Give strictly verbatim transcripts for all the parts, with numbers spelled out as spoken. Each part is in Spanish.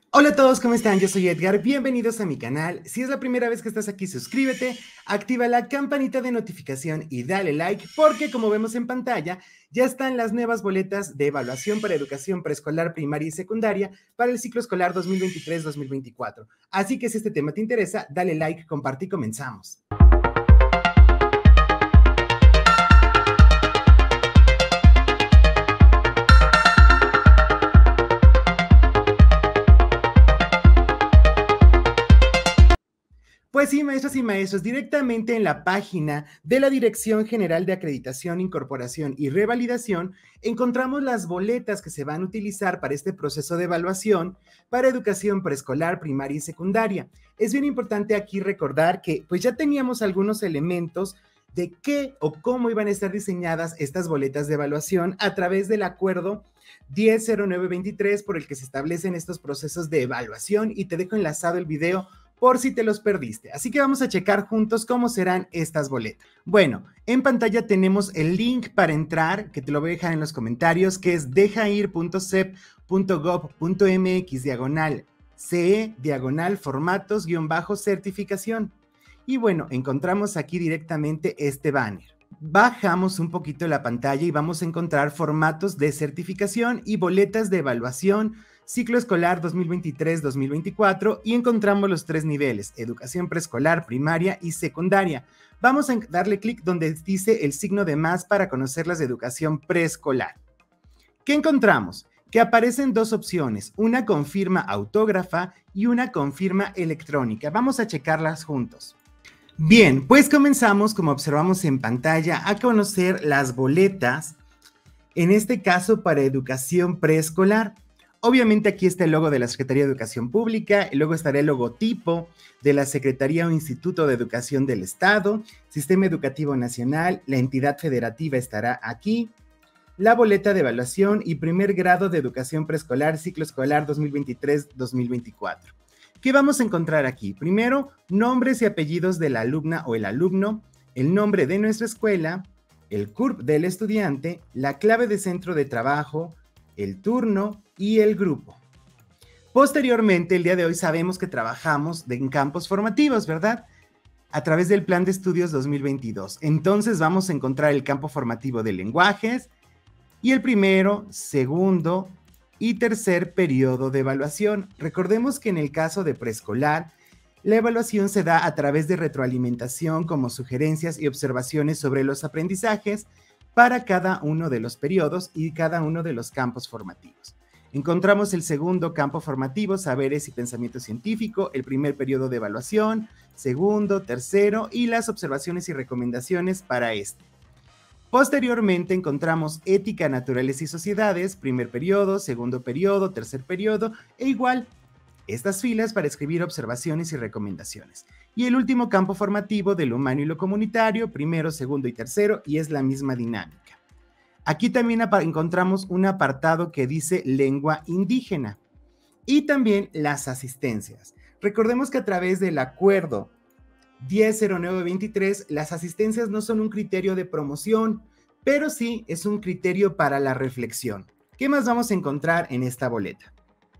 Hola a todos, ¿cómo están? Yo soy Edgar, bienvenidos a mi canal. Si es la primera vez que estás aquí, suscríbete, activa la campanita de notificación y dale like porque, como vemos en pantalla, ya están las nuevas boletas de evaluación para educación preescolar, primaria y secundaria para el ciclo escolar dos mil veintitrés dos mil veinticuatro. Así que si este tema te interesa, dale like, comparte y comenzamos. Pues sí, maestros y maestros, directamente en la página de la Dirección General de Acreditación, Incorporación y Revalidación, encontramos las boletas que se van a utilizar para este proceso de evaluación para educación preescolar, primaria y secundaria. Es bien importante aquí recordar que pues ya teníamos algunos elementos de qué o cómo iban a estar diseñadas estas boletas de evaluación a través del acuerdo diez cero nueve veintitrés por el que se establecen estos procesos de evaluación, y te dejo enlazado el video por si te los perdiste. Así que vamos a checar juntos cómo serán estas boletas. Bueno, en pantalla tenemos el link para entrar, que te lo voy a dejar en los comentarios, que es dejair.sep.gov.mx diagonal CE diagonal formatos guión bajo certificación. Y bueno, encontramos aquí directamente este banner. Bajamos un poquito la pantalla y vamos a encontrar formatos de certificación y boletas de evaluación ciclo escolar dos mil veintitrés dos mil veinticuatro, y encontramos los tres niveles: educación preescolar, primaria y secundaria. Vamos a darle clic donde dice el signo de más para conocer las de educación preescolar. ¿Qué encontramos? Que aparecen dos opciones, una con firma autógrafa y una con firma electrónica. Vamos a checarlas juntos. Bien, pues comenzamos, como observamos en pantalla, a conocer las boletas, en este caso para educación preescolar. Obviamente aquí está el logo de la Secretaría de Educación Pública, y luego estará el logotipo de la Secretaría o Instituto de Educación del Estado, Sistema Educativo Nacional, la entidad federativa estará aquí, la boleta de evaluación y primer grado de educación preescolar, ciclo escolar dos mil veintitrés dos mil veinticuatro. ¿Qué vamos a encontrar aquí? Primero, nombres y apellidos de la alumna o el alumno, el nombre de nuestra escuela, el C U R P del estudiante, la clave de centro de trabajo, el turno y el grupo. Posteriormente, el día de hoy sabemos que trabajamos en campos formativos, ¿verdad? A través del Plan de Estudios dos mil veintidós. Entonces vamos a encontrar el campo formativo de lenguajes y el primero, segundo y tercer periodo de evaluación. Recordemos que en el caso de preescolar, la evaluación se da a través de retroalimentación como sugerencias y observaciones sobre los aprendizajes para cada uno de los periodos y cada uno de los campos formativos. Encontramos el segundo campo formativo, saberes y pensamiento científico, el primer periodo de evaluación, segundo, tercero y las observaciones y recomendaciones para este. Posteriormente encontramos ética, naturales y sociedades, primer periodo, segundo periodo, tercer periodo e igual estas filas para escribir observaciones y recomendaciones. Y el último campo formativo de lo humano y lo comunitario, primero, segundo y tercero, y es la misma dinámica. Aquí también encontramos un apartado que dice lengua indígena y también las asistencias. Recordemos que a través del acuerdo diez cero nueve veintitrés, las asistencias no son un criterio de promoción, pero sí es un criterio para la reflexión. ¿Qué más vamos a encontrar en esta boleta?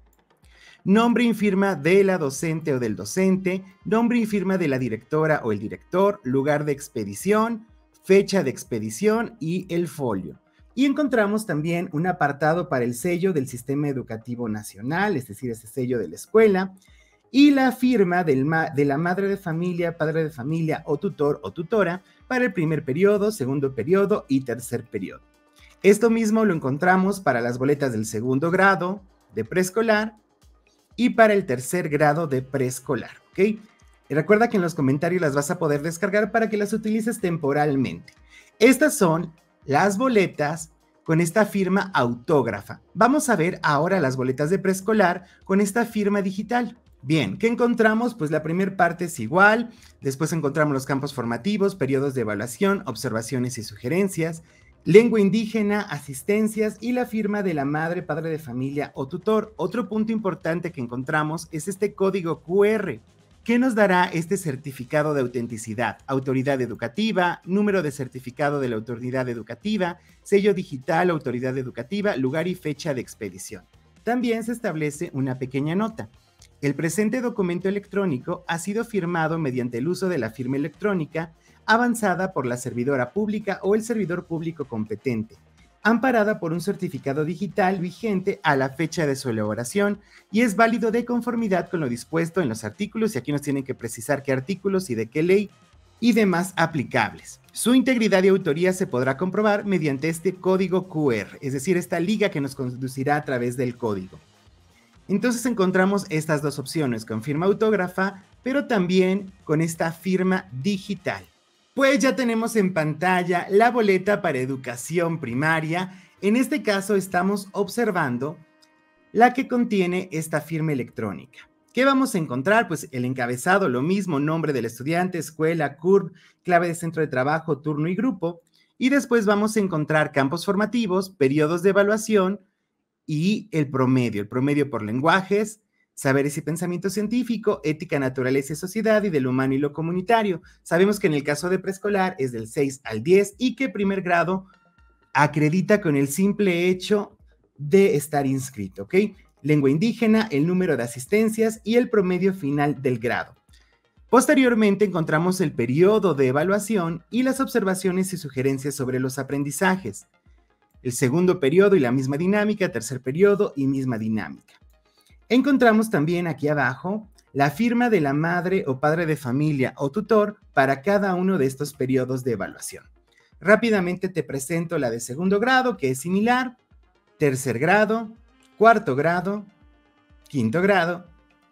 Nombre y firma de la docente o del docente, nombre y firma de la directora o el director, lugar de expedición, fecha de expedición y el folio. Y encontramos también un apartado para el sello del Sistema Educativo Nacional, es decir, ese sello de la escuela, y la firma del ma de la madre de familia, padre de familia o tutor o tutora para el primer periodo, segundo periodo y tercer periodo. Esto mismo lo encontramos para las boletas del segundo grado de preescolar y para el tercer grado de preescolar, ¿ok? Y recuerda que en los comentarios las vas a poder descargar para que las utilices temporalmente. Estas son las boletas con esta firma autógrafa. Vamos a ver ahora las boletas de preescolar con esta firma digital. Bien, ¿qué encontramos? Pues la primera parte es igual, después encontramos los campos formativos, periodos de evaluación, observaciones y sugerencias, lengua indígena, asistencias y la firma de la madre, padre de familia o tutor. Otro punto importante que encontramos es este código cu erre. ¿Qué nos dará este certificado de autenticidad? Autoridad educativa, número de certificado de la autoridad educativa, sello digital, autoridad educativa, lugar y fecha de expedición. también se establece una pequeña nota. El presente documento electrónico ha sido firmado mediante el uso de la firma electrónica avanzada por la servidora pública o el servidor público competente, amparada por un certificado digital vigente a la fecha de su elaboración y es válido de conformidad con lo dispuesto en los artículos, y aquí nos tienen que precisar qué artículos y de qué ley y demás aplicables. Su integridad y autoría se podrá comprobar mediante este código Q R, es decir, esta liga que nos conducirá a través del código. Entonces encontramos estas dos opciones, con firma autógrafa, pero también con esta firma digital. Pues ya tenemos en pantalla la boleta para educación primaria. En este caso estamos observando la que contiene esta firma electrónica. ¿Qué vamos a encontrar? Pues el encabezado, lo mismo, nombre del estudiante, escuela, C U R B, clave de centro de trabajo, turno y grupo. Y después vamos a encontrar campos formativos, periodos de evaluación y el promedio. El promedio por lenguajes, saberes y pensamiento científico, ética, naturaleza y sociedad y del humano y lo comunitario. Sabemos que en el caso de preescolar es del seis al diez y que primer grado acredita con el simple hecho de estar inscrito, ¿ok? Lengua indígena, el número de asistencias y el promedio final del grado. Posteriormente encontramos el periodo de evaluación y las observaciones y sugerencias sobre los aprendizajes. El segundo periodo y la misma dinámica, tercer periodo y misma dinámica. Encontramos también aquí abajo la firma de la madre o padre de familia o tutor para cada uno de estos periodos de evaluación. Rápidamente te presento la de segundo grado, que es similar, tercer grado, cuarto grado, quinto grado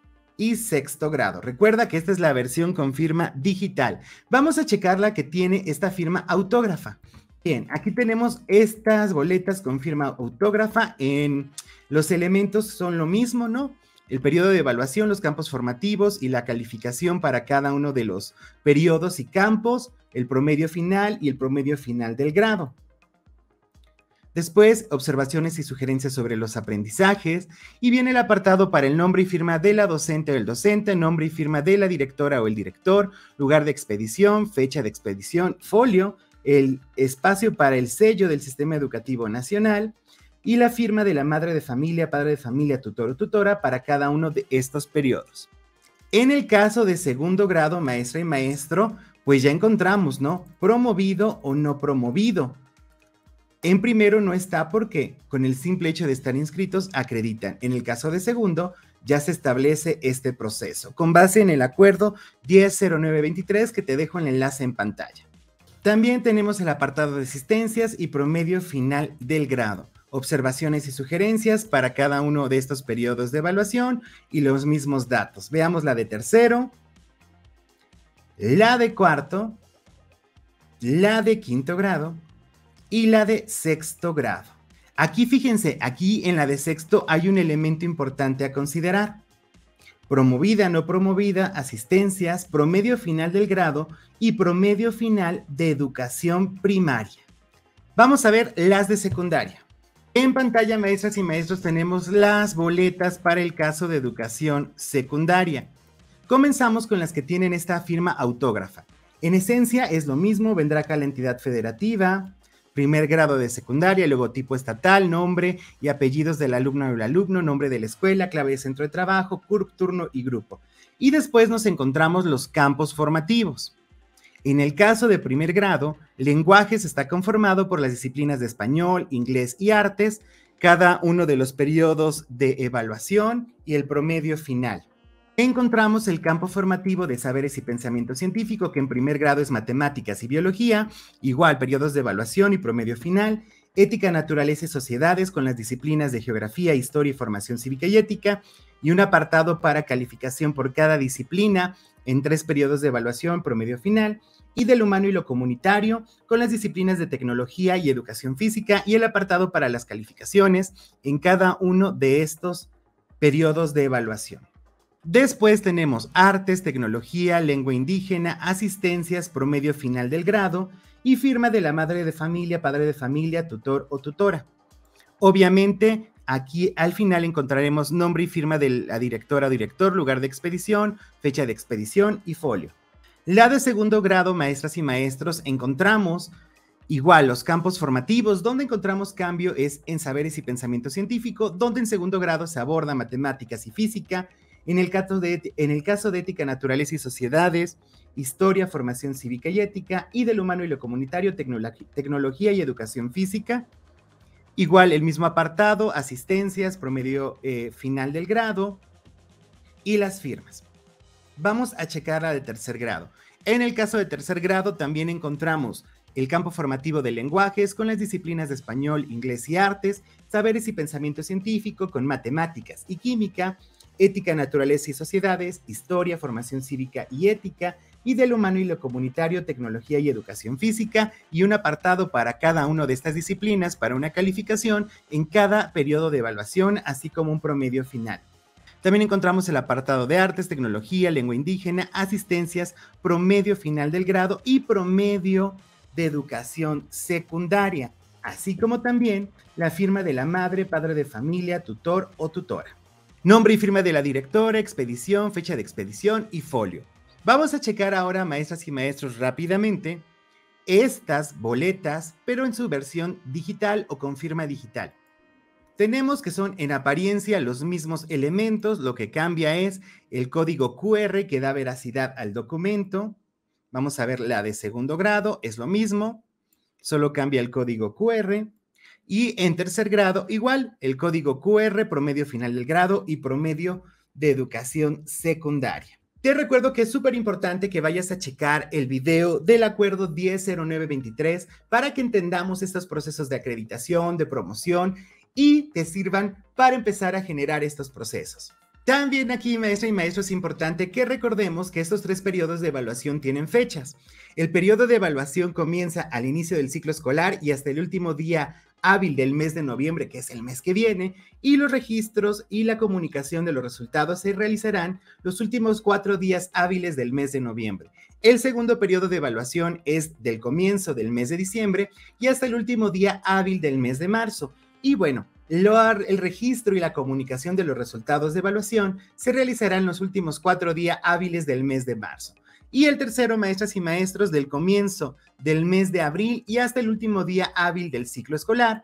y sexto grado. Recuerda que esta es la versión con firma digital. Vamos a checar la que tiene esta firma autógrafa. Bien, aquí tenemos estas boletas con firma autógrafa. En los elementos son lo mismo, ¿no? El periodo de evaluación, los campos formativos y la calificación para cada uno de los periodos y campos, el promedio final y el promedio final del grado. Después, observaciones y sugerencias sobre los aprendizajes, y viene el apartado para el nombre y firma de la docente o el docente, nombre y firma de la directora o el director, lugar de expedición, fecha de expedición, folio, el espacio para el sello del Sistema Educativo Nacional y la firma de la madre de familia, padre de familia, tutor o tutora para cada uno de estos periodos. En el caso de segundo grado, maestra y maestro, pues ya encontramos, ¿no? Promovido o no promovido. En primero no está porque con el simple hecho de estar inscritos acreditan. En el caso de segundo ya se establece este proceso con base en el acuerdo diez cero nueve veintitrés que te dejo el enlace en pantalla. También tenemos el apartado de asistencias y promedio final del grado, observaciones y sugerencias para cada uno de estos periodos de evaluación y los mismos datos. Veamos la de tercero, la de cuarto, la de quinto grado y la de sexto grado. Aquí fíjense, aquí en la de sexto hay un elemento importante a considerar. Promovida, no promovida, asistencias, promedio final del grado y promedio final de educación primaria. Vamos a ver las de secundaria. En pantalla, maestras y maestros, tenemos las boletas para el caso de educación secundaria. Comenzamos con las que tienen esta firma autógrafa. En esencia es lo mismo, vendrá acá la entidad federativa, primer grado de secundaria, logotipo estatal, nombre y apellidos del alumno o el alumno, nombre de la escuela, clave de centro de trabajo, C U R B, turno y grupo. Y después nos encontramos los campos formativos. En el caso de primer grado, lenguajes está conformado por las disciplinas de español, inglés y artes, cada uno de los periodos de evaluación y el promedio final. Encontramos el campo formativo de saberes y pensamiento científico, que en primer grado es matemáticas y biología, igual periodos de evaluación y promedio final, ética, naturaleza y sociedades con las disciplinas de geografía, historia y formación cívica y ética, y un apartado para calificación por cada disciplina en tres periodos de evaluación, promedio final, y del humano y lo comunitario con las disciplinas de tecnología y educación física, y el apartado para las calificaciones en cada uno de estos periodos de evaluación. Después tenemos artes, tecnología, lengua indígena, asistencias, promedio final del grado y firma de la madre de familia, padre de familia, tutor o tutora. Obviamente, aquí al final encontraremos nombre y firma de la directora o director, lugar de expedición, fecha de expedición y folio. La de segundo grado, maestras y maestros, encontramos Igual, los campos formativos, donde encontramos cambio es en saberes y pensamiento científico, donde en segundo grado se aborda matemáticas y física, en el caso de, en el caso de ética, naturaleza y sociedades, historia, formación cívica y ética, y del humano y lo comunitario, tecnología, tecnología y educación física. Igual, el mismo apartado, asistencias, promedio eh, final del grado y las firmas. Vamos a checar la de tercer grado. En el caso de tercer grado también encontramos el campo formativo de lenguajes con las disciplinas de español, inglés y artes, saberes y pensamiento científico con matemáticas y química, ética, naturaleza y sociedades, historia, formación cívica y ética, y del humano y lo comunitario, tecnología y educación física, y un apartado para cada una de estas disciplinas para una calificación en cada periodo de evaluación, así como un promedio final. También encontramos el apartado de artes, tecnología, lengua indígena, asistencias, promedio final del grado y promedio de educación secundaria, así como también la firma de la madre, padre de familia, tutor o tutora. Nombre y firma de la directora, expedición, fecha de expedición y folio. Vamos a checar ahora, maestras y maestros, rápidamente estas boletas, pero en su versión digital o con firma digital. Tenemos que son en apariencia los mismos elementos, lo que cambia es el código cu erre que da veracidad al documento. Vamos a ver la de segundo grado, es lo mismo, solo cambia el código cu erre. Y en tercer grado, igual, el código cu erre, promedio final del grado y promedio de educación secundaria. Te recuerdo que es súper importante que vayas a checar el video del acuerdo diez cero nueve veintitrés para que entendamos estos procesos de acreditación, de promoción y te sirvan para empezar a generar estos procesos. También aquí, maestra y maestro, es importante que recordemos que estos tres periodos de evaluación tienen fechas. El periodo de evaluación comienza al inicio del ciclo escolar y hasta el último día hábil del mes de noviembre, que es el mes que viene, y los registros y la comunicación de los resultados se realizarán los últimos cuatro días hábiles del mes de noviembre. El segundo periodo de evaluación es del comienzo del mes de diciembre y hasta el último día hábil del mes de marzo. Y bueno, el registro y la comunicación de los resultados de evaluación se realizarán los últimos cuatro días hábiles del mes de marzo. Y el tercero, maestras y maestros, del comienzo del mes de abril y hasta el último día hábil del ciclo escolar.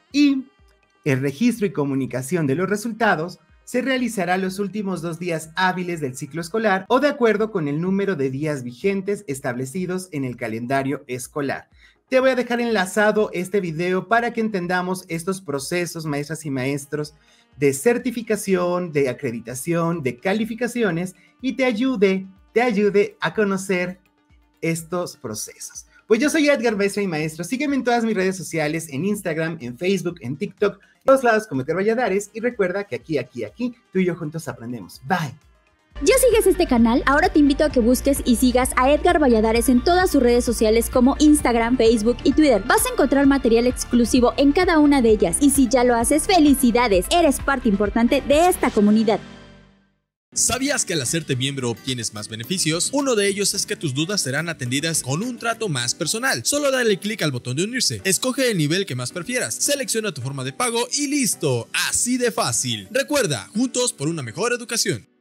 Y el registro y comunicación de los resultados se realizará los últimos dos días hábiles del ciclo escolar o de acuerdo con el número de días vigentes establecidos en el calendario escolar. Te voy a dejar enlazado este video para que entendamos estos procesos, maestras y maestros, de certificación, de acreditación, de calificaciones y te ayude, te ayude a conocer estos procesos. Pues yo soy Edgar, maestra y maestro. Sígueme en todas mis redes sociales, en Instagram, en Facebook, en TikTok, en todos lados como Edgar Valladares. Y recuerda que aquí, aquí, aquí, tú y yo juntos aprendemos. Bye. ¿Ya sigues este canal? Ahora te invito a que busques y sigas a Edgar Valladares en todas sus redes sociales como Instagram, Facebook y Twitter. Vas a encontrar material exclusivo en cada una de ellas. Y si ya lo haces, ¡felicidades! Eres parte importante de esta comunidad. ¿Sabías que al hacerte miembro obtienes más beneficios? Uno de ellos es que tus dudas serán atendidas con un trato más personal. Solo dale clic al botón de unirse, escoge el nivel que más prefieras, selecciona tu forma de pago y listo, así de fácil. Recuerda, juntos por una mejor educación.